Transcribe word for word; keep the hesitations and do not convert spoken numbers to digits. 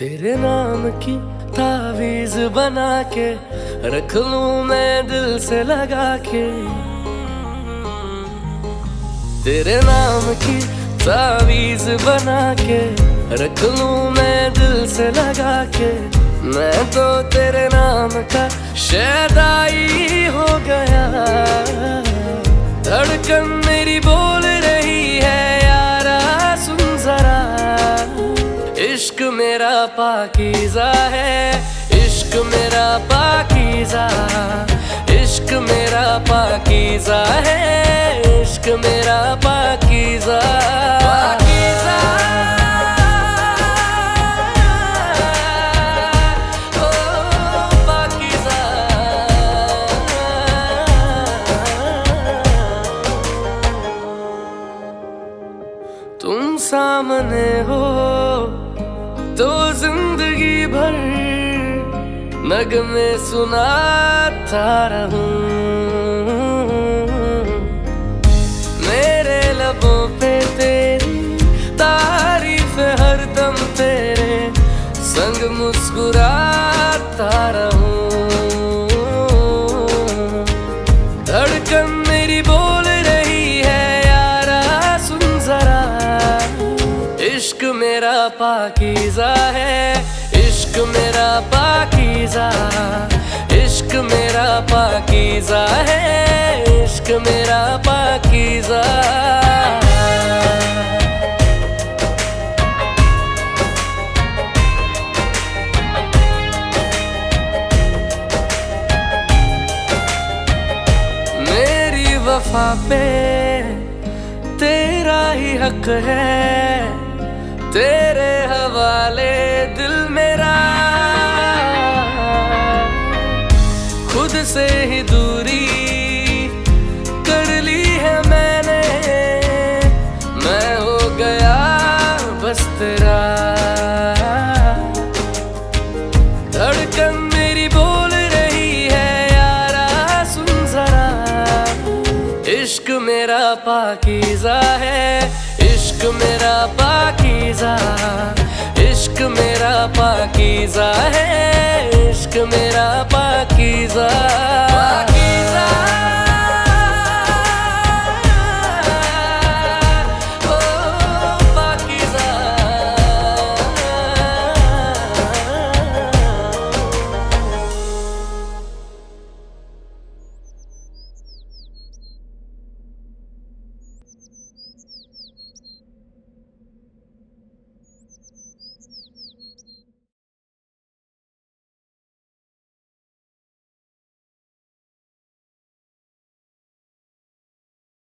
तेरे नाम की तावीज बना के रख लूं मैं दिल से लगा के। तेरे नाम की तावीज बना के रख लूं मैं दिल से लगा के। मैं तो तेरे नाम का शैदाई हो गया। धड़कन मेरी बोल रही है यारा सुन जरा। इश्क मेरा पाकीज़ा है, इश्क मेरा पाकीज़ा, इश्क मेरा पाकीज़ा है, इश्क मेरा पाकीज़ा पाकीज़ा। ओ पाकीज़ा। तुम सामने हो तो जिंदगी भर नगमे सुनाता रहूं। मेरे लबों पे तेरी तारीफ हरदम तेरे संग मुस्कुराता रहूं। धड़कन मेरी बोल रही है यारा सुन जरा। इश्क मेरा पाकीज़ा है, इश्क मेरा पाकीज़ा, इश्क मेरा पाकीज़ा है, इश्क मेरा पाकीज़ा। मेरी वफा पे तेरा ही हक है, तेरे हवाले दिल मेरा। खुद से ही दूरी कर ली है मैंने, मैं हो गया बस तेरा। धड़कन मेरी बोल रही है यारा सुन जरा। इश्क मेरा पाकीज़ा है, इश्क मेरा पाकीज़ा, इश्क मेरा पाकीज़ा है, इश्क मेरा